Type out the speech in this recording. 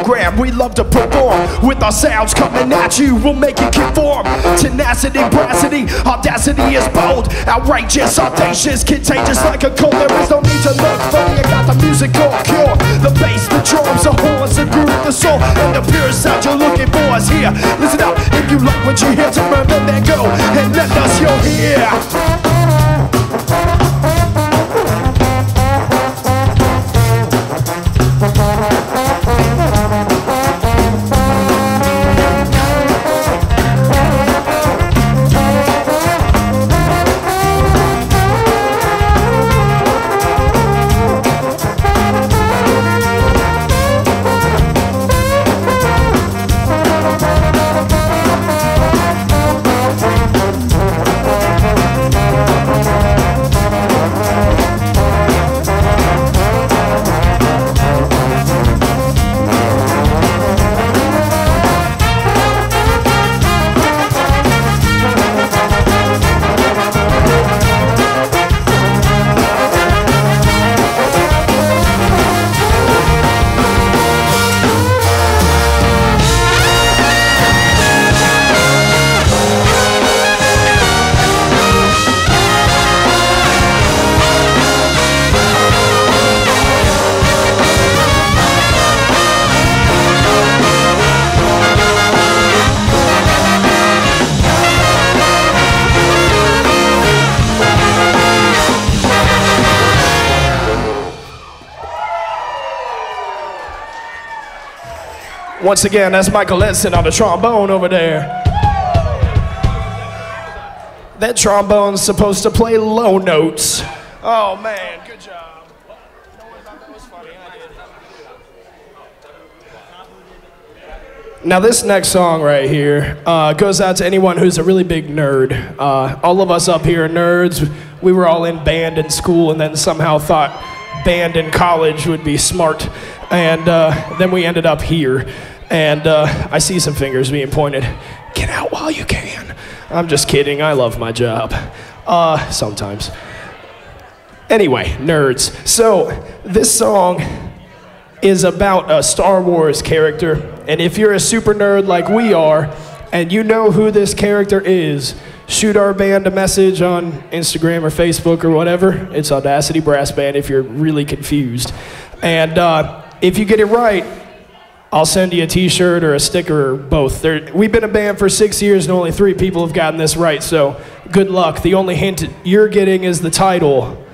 program. We love to perform with our sounds coming at you. We'll make you conform. Tenacity, bracity, audacity is bold, outrageous, audacious, contagious like a cold. There is no need to look funny. I got the musical cure. The bass, the drums, the horns, the groove, the soul, and the pure sound you're looking for is here. Listen up, if you like what you hear, to remember then go and let us your hear. Once again, that's Michael Edson on the trombone over there. That trombone's supposed to play low notes. Oh man, good job. That was funny, I did. Now this next song right here goes out to anyone who's a really big nerd. All of us up here are nerds. We were all in band in school and then somehow thought band in college would be smart. And then we ended up here. And I see some fingers being pointed. Get out while you can. I'm just kidding. I love my job. Sometimes. Anyway, nerds. So this song is about a Star Wars character. And if you're a super nerd like we are, and you know who this character is, shoot our band a message on Instagram or Facebook or whatever. It's Audacity Brass Band if you're really confused. And if you get it right, I'll send you a t-shirt or a sticker or both. We've been a band for 6 years and only 3 people have gotten this right, so good luck. The only hint you're getting is the title.